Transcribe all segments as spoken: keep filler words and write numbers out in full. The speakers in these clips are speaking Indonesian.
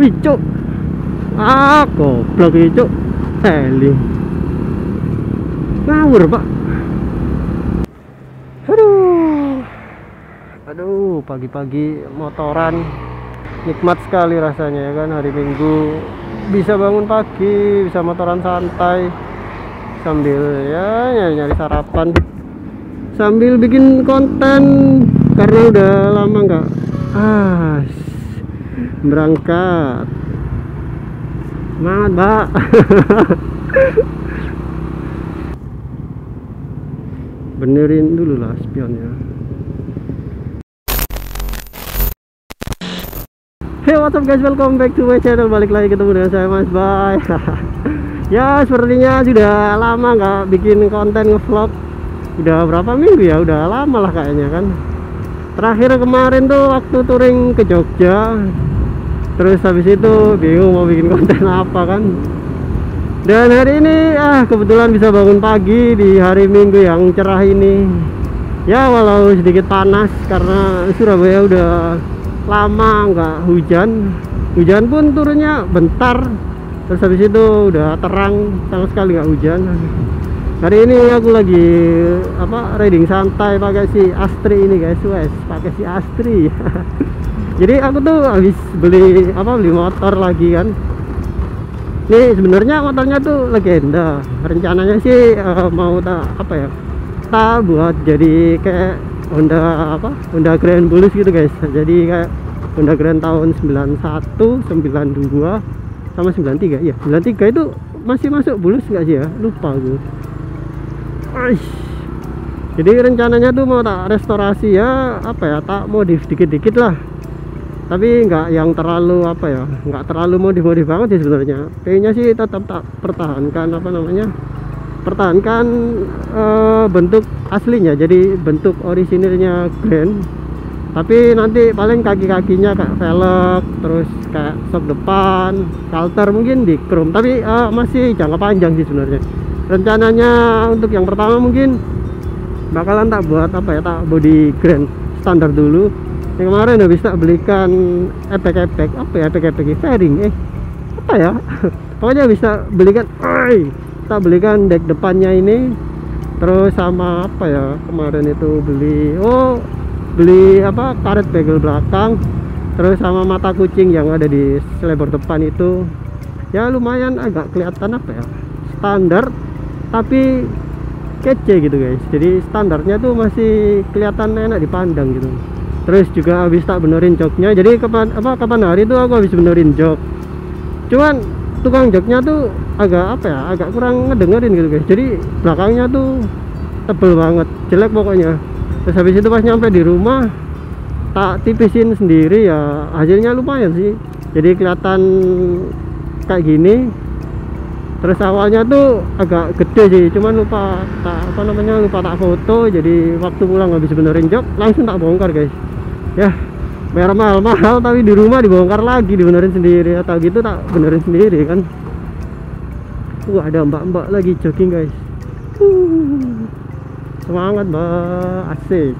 Wih cuk, ah goblok ini cuk, teli ngawur pak. Aduh, aduh pagi-pagi motoran nikmat sekali rasanya ya kan. Hari Minggu bisa bangun pagi, bisa motoran santai sambil ya nyari-nyari sarapan, sambil bikin konten karena udah lama nggak ah berangkat. Semangat mbak. Benerin dulu lah spionnya. Hey, what's up guys, welcome back to my channel. Balik lagi ketemu dengan saya Mas Bay. Ya sepertinya sudah lama nggak bikin konten ngevlog. Udah berapa minggu ya, udah lama lah kayaknya kan. Terakhir kemarin tuh waktu touring ke Jogja. Terus habis itu bingung mau bikin konten apa kan. Dan hari ini ah kebetulan bisa bangun pagi di hari Minggu yang cerah ini. Ya walau sedikit panas karena Surabaya udah lama nggak hujan. Hujan pun turunnya bentar. Terus habis itu udah terang, sama sekali nggak hujan. Hari ini aku lagi apa riding santai pakai si Astri ini guys, wes pakai si Astri. Jadi aku tuh habis beli apa beli motor lagi kan. Ini sebenarnya motornya tuh legenda. Rencananya sih uh, mau tak apa ya? Tak buat jadi kayak Honda apa? Honda Grand Bulus gitu guys. Jadi kayak Honda Grand tahun sembilan satu, sembilan dua sama sembilan tiga. Iya, sembilan tiga itu masih masuk Bulus nggak sih ya? Lupa gue. Aish. Jadi rencananya tuh mau tak restorasi ya, apa ya? Tak modif dikit-dikit lah. Tapi nggak yang terlalu apa ya, nggak terlalu modif-modif banget sih sebenarnya. Kayaknya sih tetap tak pertahankan apa namanya, pertahankan e, bentuk aslinya, jadi bentuk orisinilnya Grand. Tapi nanti paling kaki-kakinya kayak velg, terus kayak sok depan, halter mungkin di chrome. Tapi e, masih jangka panjang sih sebenarnya. Rencananya untuk yang pertama mungkin bakalan tak buat apa ya, tak body Grand standar dulu. Yang kemarin udah bisa belikan epek-epek apa ya, epek-epek fairing eh apa ya pokoknya bisa belikan ay, kita belikan deck depannya ini, terus sama apa ya kemarin itu beli oh beli apa karet bagel belakang, terus sama mata kucing yang ada di selebor depan itu. Ya lumayan agak kelihatan apa ya, standar tapi kece gitu guys. Jadi standarnya tuh masih kelihatan enak dipandang gitu. Terus juga habis tak benerin joknya. Jadi kapan apa kapan hari itu aku habis benerin jok. Cuman tukang joknya tuh agak apa ya, agak kurang ngedengerin gitu guys. Jadi belakangnya tuh tebel banget, jelek pokoknya. Terus habis itu pas nyampe di rumah tak tipisin sendiri ya, hasilnya lumayan sih. Jadi kelihatan kayak gini. Terus awalnya tuh agak gede sih, cuman lupa tak apa namanya lupa tak foto. Jadi waktu pulang habis benerin jok langsung tak bongkar guys. Ya bayar mahal-mahal tapi di rumah dibongkar lagi, dibenerin sendiri. Atau gitu tak benerin sendiri kan. Wah ada mbak-mbak lagi jogging guys. uh, Semangat mbak, asik.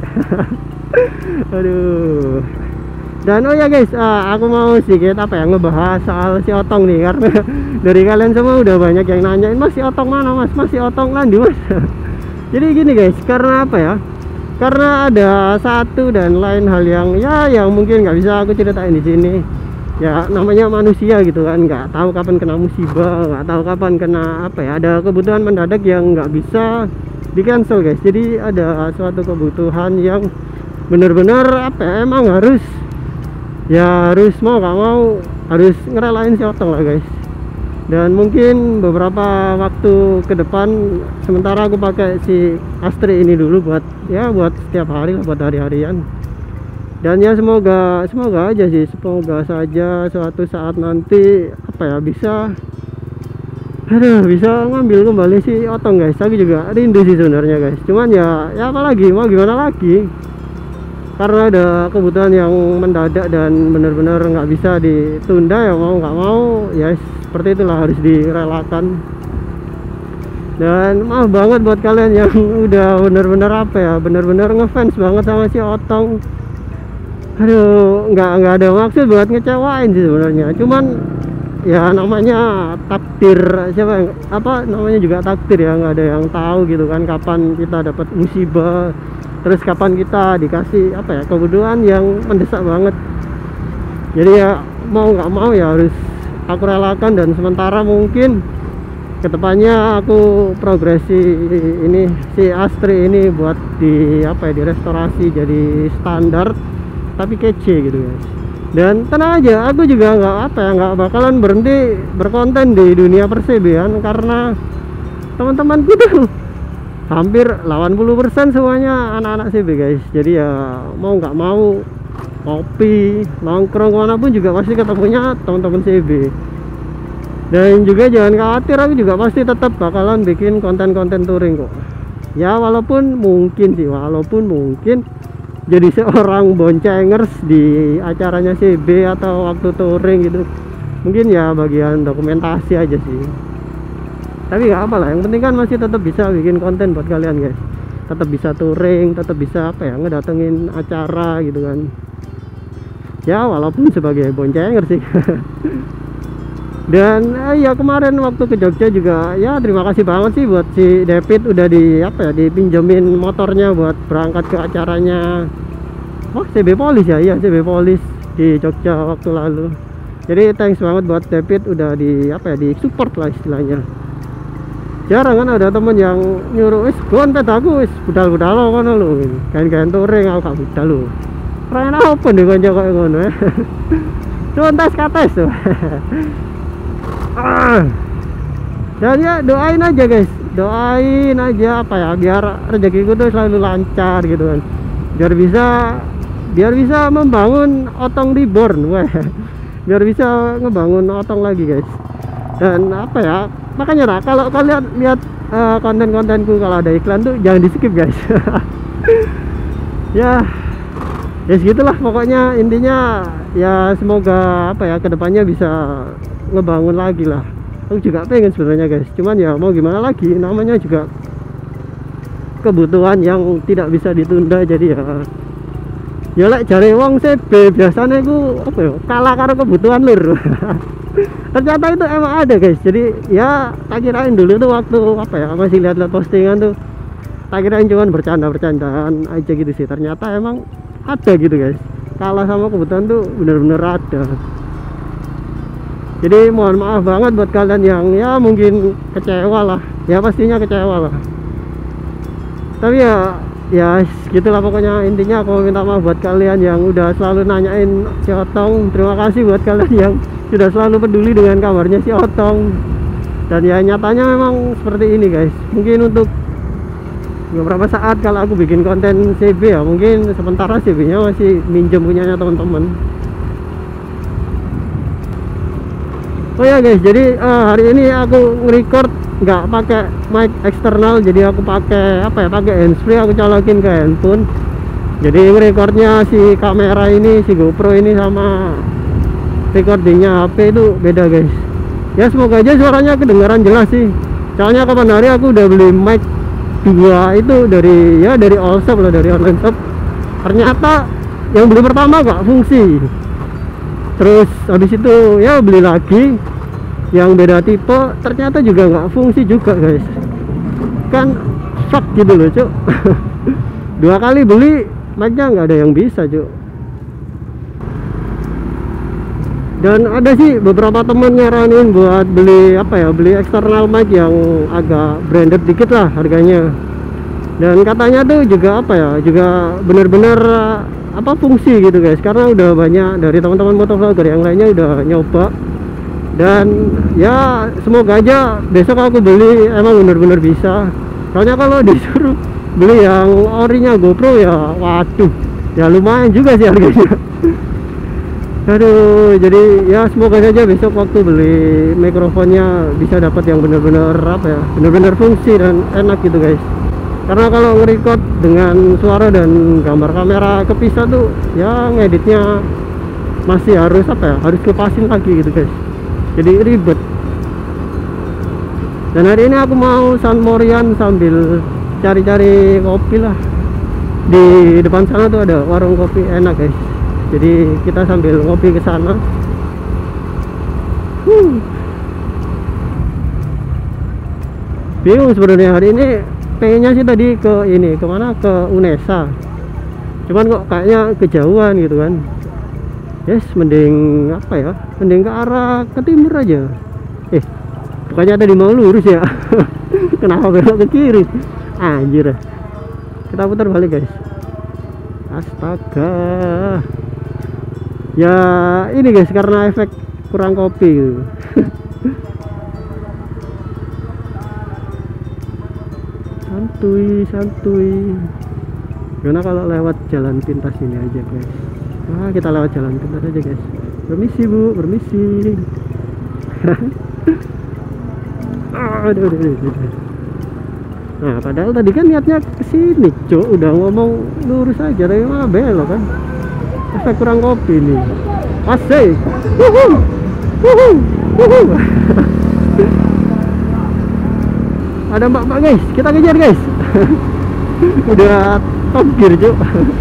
Aduh. Dan oh ya guys, uh, aku mau sedikit apa ya ngebahas soal si Otong nih. Karena dari kalian semua udah banyak yang nanyain, mas si Otong mana mas, mas si Otong landi mas. Jadi gini guys, karena apa ya, karena ada satu dan lain hal yang ya yang mungkin nggak bisa aku ceritain di sini. Ya namanya manusia gitu kan, nggak tahu kapan kena musibah, nggak tahu kapan kena apa ya, ada kebutuhan mendadak yang nggak bisa di cancel guys. Jadi ada suatu kebutuhan yang bener-bener apa ya, emang harus ya harus mau gak mau harus ngerelain si Otong lah guys. Dan mungkin beberapa waktu ke depan sementara aku pakai si Astri ini dulu buat ya buat setiap hari lah, buat hari-harian. Dan ya semoga semoga aja sih, semoga saja suatu saat nanti apa ya bisa aduh bisa ngambil kembali si Otong guys. Aku juga rindu sih sebenarnya guys. Cuman ya ya apalagi mau gimana lagi, karena ada kebutuhan yang mendadak dan benar-benar nggak bisa ditunda. Ya mau nggak mau ya seperti itulah, harus direlakan. Dan maaf banget buat kalian yang udah benar-benar apa ya, benar-benar ngefans banget sama si Otong. Aduh, nggak nggak ada maksud buat ngecewain sih sebenarnya, cuman ya namanya takdir, siapa yang apa namanya juga takdir ya, nggak ada yang tahu gitu kan kapan kita dapat musibah, terus kapan kita dikasih apa ya kebutuhan yang mendesak banget. Jadi ya mau nggak mau ya harus aku relakan, dan sementara mungkin kedepannya aku progresi ini si Astri ini buat di apa ya, di restorasi jadi standar tapi kece gitu guys. Dan tenang aja, aku juga nggak apa ya nggak bakalan berhenti berkonten di dunia persebian, karena teman-teman gitu hampir delapan puluh persen semuanya anak-anak C B guys. Jadi ya mau nggak mau kopi nongkrong kemana pun juga pasti ketemunya teman-teman C B. Dan juga jangan khawatir, aku juga pasti tetap bakalan bikin konten-konten touring kok. Ya walaupun mungkin sih, walaupun mungkin jadi seorang boncengers di acaranya C B atau waktu touring gitu, mungkin ya bagian dokumentasi aja sih. Tapi nggak apa lah, yang penting kan masih tetap bisa bikin konten buat kalian guys. Tetap bisa touring, tetap bisa apa ya, ngedatengin acara gitu kan. Ya walaupun sebagai boncengers sih. Dan eh, ya kemarin waktu ke Jogja juga ya terima kasih banget sih buat si David udah di apa ya dipinjemin motornya buat berangkat ke acaranya oh C B Polis ya, iya C B Polis di Jogja waktu lalu. Jadi thanks banget buat David udah di apa ya di support lah istilahnya. Jarang kan ada temen yang nyuruh wis gontet aku wis budal-budal lo kan lo kain-kain touring aku gak budal lo. Keren apa nih konco kayak ngono ya. Tuntas kates tuh. Ah. Dan ya doain aja guys, doain aja apa ya biar rezekiku tuh selalu lancar gitu kan, biar bisa biar bisa membangun Otong Reborn, weh, biar bisa ngebangun Otong lagi guys. Dan apa ya makanya lah kalau kalian lihat uh, konten-kontenku kalau ada iklan tuh jangan di skip guys. Ya ya segitulah pokoknya, intinya ya semoga apa ya kedepannya bisa ngebangun lagi lah. Aku juga pengen sebenarnya guys, cuman ya mau gimana lagi, namanya juga kebutuhan yang tidak bisa ditunda. Jadi ya ya lek jare wong C B biasanya aku apa ya kalah karo kebutuhan lur. Ternyata itu emang ada guys. Jadi ya tak kirain dulu tuh waktu apa ya masih lihat-lihat postingan tuh, tak kirain cuman bercanda-bercandaan aja gitu sih, ternyata emang ada gitu guys, kalah sama kebutuhan tuh bener-bener ada. Jadi mohon maaf banget buat kalian yang ya mungkin kecewa lah, ya pastinya kecewa lah. Tapi ya ya gitulah pokoknya, intinya aku minta maaf buat kalian yang udah selalu nanyain si Otong. Terima kasih buat kalian yang sudah selalu peduli dengan kabarnya si Otong. Dan ya nyatanya memang seperti ini guys. Mungkin untuk beberapa saat kalau aku bikin konten C B ya mungkin sementara C B nya masih minjem punyanya teman-teman. Oh ya guys, jadi uh, hari ini aku nge-record nggak pakai mic eksternal, jadi aku pakai apa ya pakai handsfree, aku colokin ke handphone. Jadi nge-recordnya si kamera ini, si GoPro ini sama recordingnya H P itu beda guys. Ya semoga aja suaranya kedengaran jelas sih. Soalnya kapan hari aku udah beli mic dua itu dari ya dari all shop lah, dari online shop. Ternyata yang beli pertama gak fungsi. Terus habis itu ya beli lagi yang beda tipe, ternyata juga nggak fungsi juga guys. Kan shock gitu loh cuk. Dua kali beli mic-nya nggak ada yang bisa cuk. Dan ada sih beberapa temen nyaranin buat beli apa ya beli eksternal mic yang agak branded dikit lah harganya. Dan katanya tuh juga apa ya juga bener-bener apa fungsi gitu guys, karena udah banyak dari teman-teman motovlogger yang lainnya udah nyoba. Dan ya semoga aja besok aku beli emang bener-bener bisa. Soalnya kalau disuruh beli yang orinya GoPro ya waduh ya lumayan juga sih harganya. Aduh, jadi ya semoga saja besok waktu beli mikrofonnya bisa dapat yang bener-bener apa ya bener-bener fungsi dan enak gitu guys. Karena kalau nge-record dengan suara dan gambar kamera kepisah tuh ya ngeditnya masih harus apa ya harus lepasin lagi gitu guys, jadi ribet. Dan hari ini aku mau San Morian sambil cari-cari kopi lah. Di depan sana tuh ada warung kopi enak guys. jadi kita sambil ngopi ke sana. huh. Bingung sebenarnya hari ini, pengennya sih tadi ke ini, kemana, ke Unesa, cuman kok kayaknya kejauhan gitu kan. Yes, mending apa ya, mending ke arah ke timur aja. Eh, bukannya tadi mau lurus ya? Kenapa belok ke kiri? Anjir, kita putar balik guys. Astaga. Ya ini guys, karena efek kurang kopi gitu. Santuy, santuy. Gimana kalau lewat jalan pintas ini aja guys? Nah, kita lewat jalan pintas aja guys. Permisi bu, permisi. Aduh, aduh, aduh, aduh. Nah, padahal tadi kan niatnya kesini, cuk. Udah ngomong lurus aja, tapi malah belok kan. Efek kurang kopi nih. Asik. Wuhu. Wuhu. Wuhu. Ada mbak-mbak guys, kita kejar guys. Udah top gear, cuk.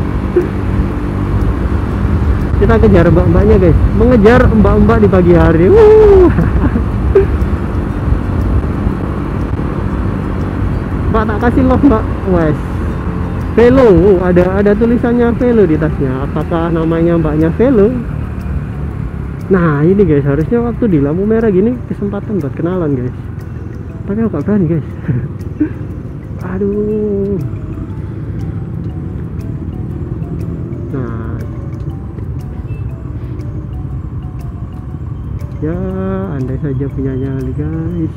Kita kejar mbak-mbaknya guys, mengejar mbak-mbak di pagi hari. Wuh. Mbak, tak kasih love mbak. Wes, Velo. uh, ada ada tulisannya Velo di tasnya. Apakah namanya mbaknya Velo? Nah ini guys, harusnya waktu di lampu merah gini kesempatan buat kenalan guys, tapi aku gak berani guys. Aduh. Nah ya, andai saja punya nyali guys.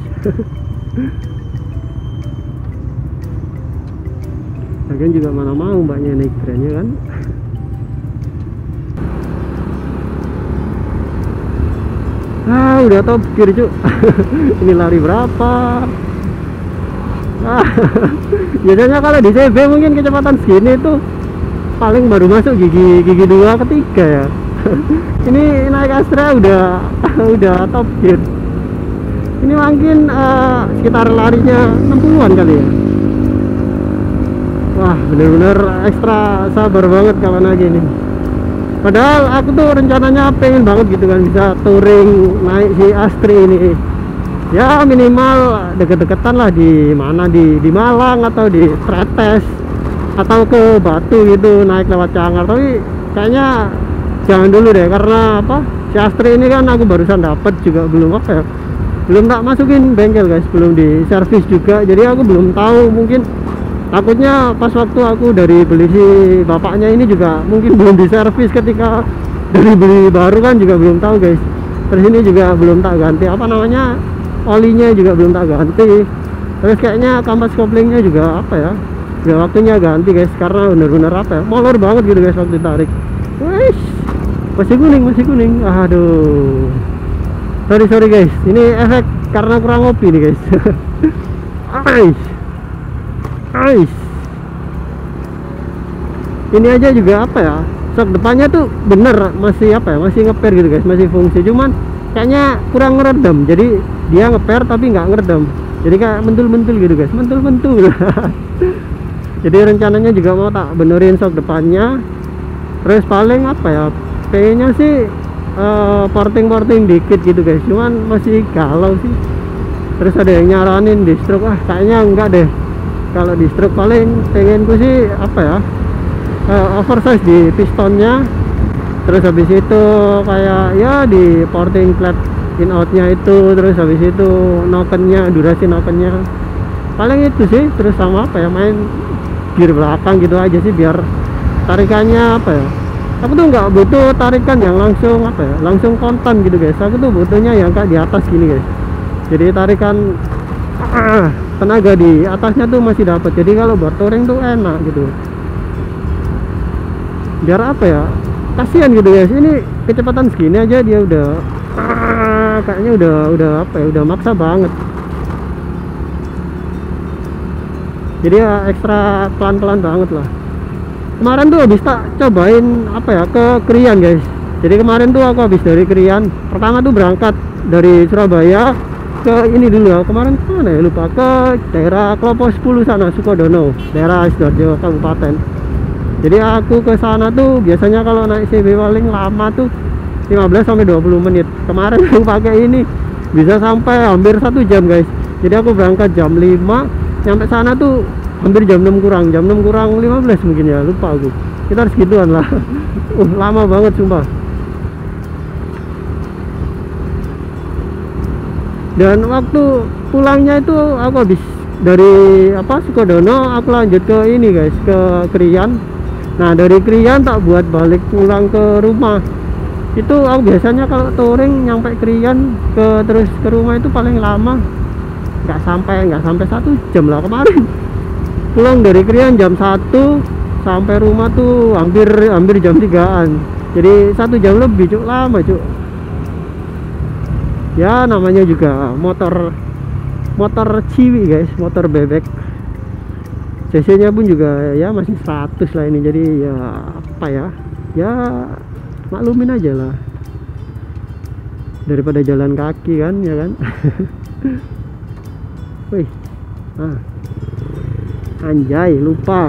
Lagian juga mana mau mbaknya naik trennya kan. Ah, udah top gear cuk. Ini lari berapa? Ah, biasanya kalau di C B mungkin kecepatan segini tuh paling baru masuk gigi gigi dua ketiga ya. Ini naik Astra udah udah top gear. Ini mungkin uh, sekitar larinya enam puluhan kali ya. Wah, bener-bener ekstra sabar banget kawan lagi nih. Padahal aku tuh rencananya pengen banget gitu kan, bisa touring naik si Astri ini. Ya minimal deket-deketan lah, di mana, di di Malang atau di Tretes atau ke Batu gitu, naik lewat Cangar. Tapi kayaknya jangan dulu deh, karena apa? Si Astri ini kan aku barusan dapet juga, belum apa ya, belum tak masukin bengkel guys, belum di servis juga. Jadi aku belum tahu, mungkin takutnya pas waktu aku dari beli si bapaknya ini juga mungkin belum diservis, ketika dari beli baru kan juga belum tahu guys. Terus ini juga belum tak ganti apa namanya, olinya juga belum tak ganti. Terus kayaknya kampas koplingnya juga apa ya, udah waktunya ganti guys, karena bener-bener apa ya, molor banget gitu guys waktu tarik. Wih, masih kuning, masih kuning. Aduh, sorry sorry guys, ini efek karena kurang ngopi nih guys. Ais. Ais. Ini aja juga apa ya, sok depannya tuh bener masih apa ya, masih ngeper gitu guys, masih fungsi, cuman kayaknya kurang ngeredam. Jadi dia ngeper tapi nggak ngeredam, jadi kayak mentul-mentul gitu guys, mentul-mentul. Jadi rencananya juga mau tak benerin sok depannya. Terus paling apa ya, pengennya sih uh, porting-porting dikit gitu guys, cuman masih galau sih. Terus ada yang nyaranin di stroke, ah kayaknya enggak deh. Kalau di stroke paling pengenku sih apa ya, uh, oversize di pistonnya. Terus habis itu kayak ya di porting flat in outnya itu. Terus habis itu nokennya, durasi nokennya paling itu sih. Terus sama apa ya, main gear belakang gitu aja sih, biar tarikannya apa ya, aku tuh nggak butuh tarikan yang langsung apa ya, langsung kontan gitu guys. Aku tuh butuhnya yang kayak di atas gini guys, jadi tarikan ah, tenaga di atasnya tuh masih dapat. Jadi kalau buat touring tuh enak gitu, biar apa ya, kasihan gitu guys. Ini kecepatan segini aja dia udah ah, kayaknya udah udah apa ya, udah maksa banget. Jadi ya ekstra pelan-pelan banget lah. Kemarin tuh habis tak cobain apa ya, ke Krian guys. Jadi kemarin tuh aku habis dari Krian, pertama tuh berangkat dari Surabaya ke ini dulu ya, kemarin mana ya lupa, ke daerah Klopo sepuluh sana, Sukodono, daerah Sidoarjo Kabupaten. Jadi aku ke sana tuh biasanya kalau naik C B paling lama tuh lima belas sampai dua puluh menit. Kemarin aku pakai ini bisa sampai hampir satu jam guys. Jadi aku berangkat jam lima, nyampe sana tuh hampir jam enam kurang, jam enam kurang lima belas mungkin ya, lupa aku. Kita harus gituan lah. Uh, lama banget sumpah. Dan waktu pulangnya itu aku habis dari apa Sukodono, aku lanjut ke ini guys, ke Krian. Nah dari Krian tak buat balik pulang ke rumah. Itu aku biasanya kalau touring nyampe Krian ke terus ke rumah itu paling lama nggak sampai nggak sampai satu jam lah. Kemarin pulang dari Krian jam satu, sampai rumah tuh hampir hampir jam tigaan. Jadi satu jam lebih cuk, lama cuk. Ya namanya juga motor motor ciwi guys, motor bebek. cc nya pun juga ya masih seratus lah ini. Jadi ya apa ya, ya maklumin aja lah, daripada jalan kaki kan, ya kan. Wih, ah, anjay lupa.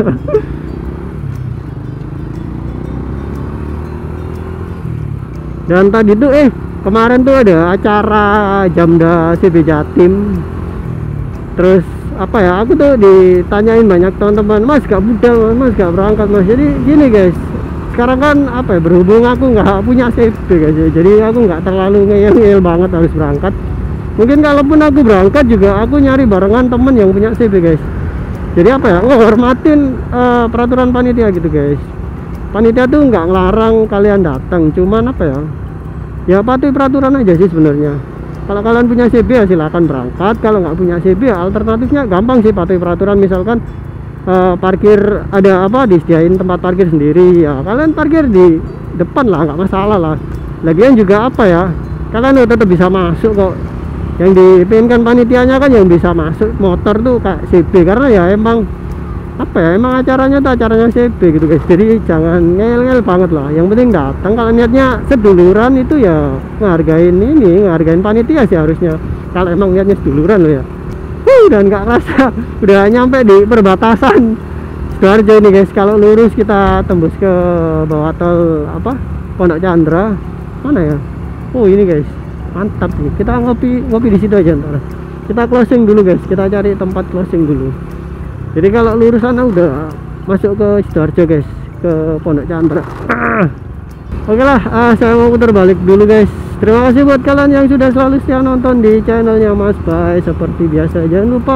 Dan tadi tuh eh kemarin tuh ada acara Jamda C B Jatim. Terus apa ya, aku tuh ditanyain banyak teman-teman, mas gak muda mas, gak berangkat mas. Jadi gini guys, sekarang kan apa ya, berhubung aku nggak punya C B guys, jadi aku nggak terlalu ngeyel-ngeyel banget harus berangkat. Mungkin kalaupun aku berangkat juga aku nyari barengan temen yang punya C B guys. Jadi apa ya, ngehormatin uh, peraturan panitia gitu guys. Panitia tuh nggak ngelarang kalian datang, cuman apa ya, ya patuhi peraturan aja sih sebenarnya. Kalau kalian punya C B ya silakan berangkat, kalau nggak punya C B ya alternatifnya gampang sih, patuhi peraturan. Misalkan uh, parkir ada apa, disediain tempat parkir sendiri, ya kalian parkir di depan lah, nggak masalah lah. Lagian juga apa ya, kalian tetap bisa masuk kok. Yang dipinginkan panitianya kan yang bisa masuk motor tuh kayak C B, karena ya emang apa ya, emang acaranya tuh acaranya C B gitu guys. Jadi jangan ngel-ngel banget lah, yang penting datang. Kalau niatnya seduluran itu ya ngehargain ini, ngehargain panitia sih harusnya, kalau emang niatnya seduluran loh ya. Wuh, dan nggak kerasa udah nyampe di perbatasan Sidoarjo ini guys. Kalau lurus kita tembus ke bawah tol apa, Pondok Chandra mana ya. Oh ini guys, mantap nih. Kita ngopi ngopi di situ aja ntar. Kita closing dulu guys, kita cari tempat closing dulu. Jadi kalau lurus sana udah masuk ke Sidoarjo guys, ke Pondok Chandra. Ah. Oke lah, ah, saya mau putar balik dulu guys. Terima kasih buat kalian yang sudah selalu setia nonton di channelnya Mas Bay. Seperti biasa, jangan lupa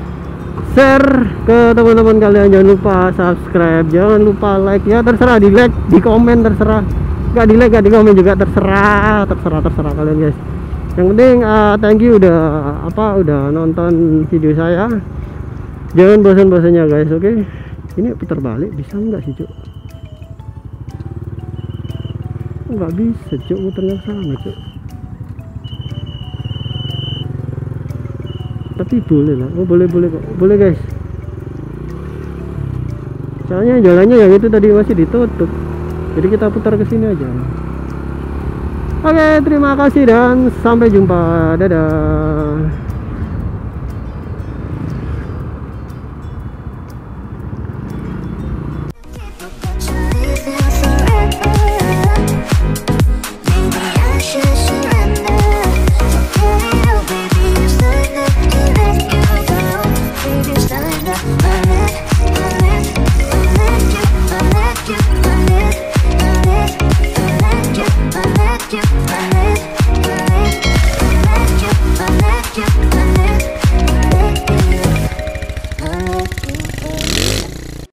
share ke teman-teman kalian, jangan lupa subscribe, jangan lupa like, ya terserah di like, di komen terserah, nggak di like, nggak di komen juga terserah, terserah terserah kalian guys. Yang penting uh, thank you udah apa udah nonton video saya. Jangan bosan-bosannya guys, oke okay? Ini putar balik bisa nggak sih cuk? Nggak bisa cuk, muternya sama cuk. Tapi boleh lah, oh boleh boleh kok, boleh guys. Soalnya jalannya yang itu tadi masih ditutup, jadi kita putar ke sini aja. Oke, terima kasih dan sampai jumpa, dadah.